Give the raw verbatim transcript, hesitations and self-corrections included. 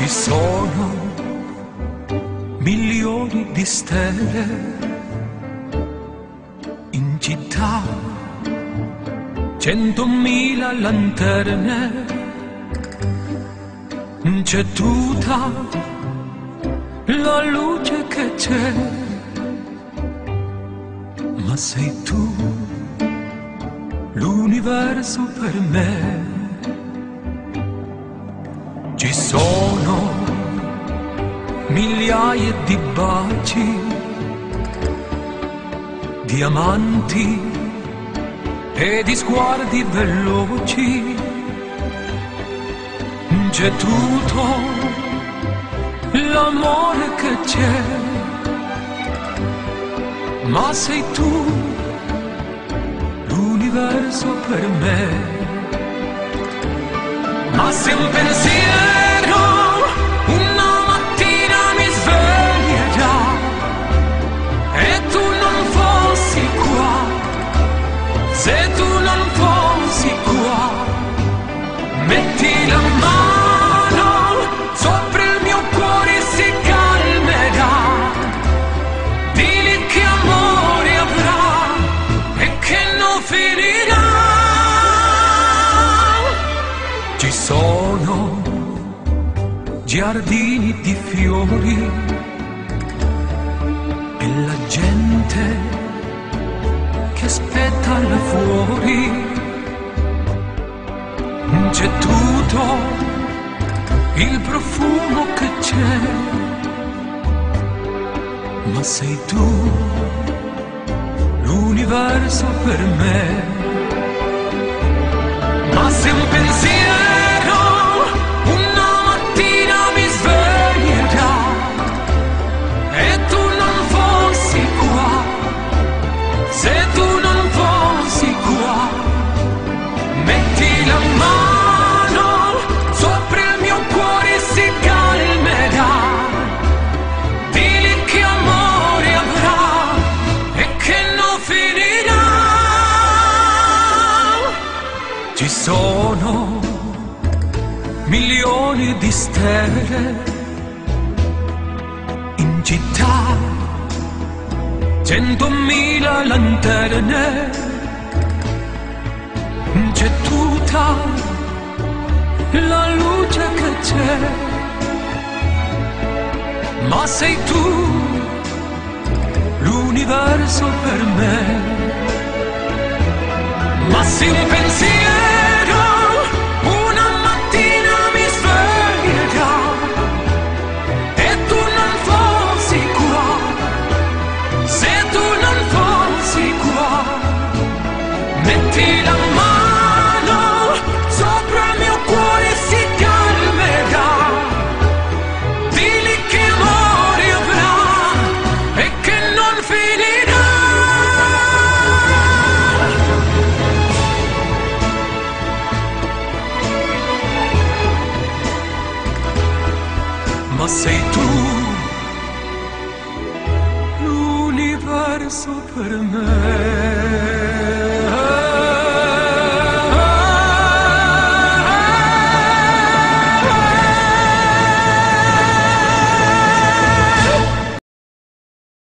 Ci sono milioni di stelle in città, centomila lanterne, c'è tutta la luce che c'è, ma sei tu l'universo per me. Ci sono migliaia di baci, diamanti e di sguardi veloci, c'è tutto l'amore che c'è, ma sei tu l'universo per me. Ma se un pensiero una mattina mi sveglierà e tu non fossi qua, se tu non fossi qua, metti la mano sopra il mio cuore e si calmerà, dili che amore avrà e che non finirà. Ci sono giardini di fiori e la gente che aspetta là fuori, c'è tutto il profumo che c'è, ma sei tu l'universo per me. Ma se un pensiero una mattina mi sveglierà e tu non fossi qua, se tu non fossi qua, metti la mano sopra il mio cuore e si calmerà, dili che amore avrà e che non finirà. Ci sono milioni di stelle in città, centomila lanterne, c'è tutta la luce che c'è, ma sei tu l'universo per me. Ma se un pensiero una mattina mi sveglierà e tu non fossi qua, se tu non fossi qua, metti la mano sopra il mio cuore e si calmerà, dili che amore avrà e che non finirà. Ma sei tu l'universo per me.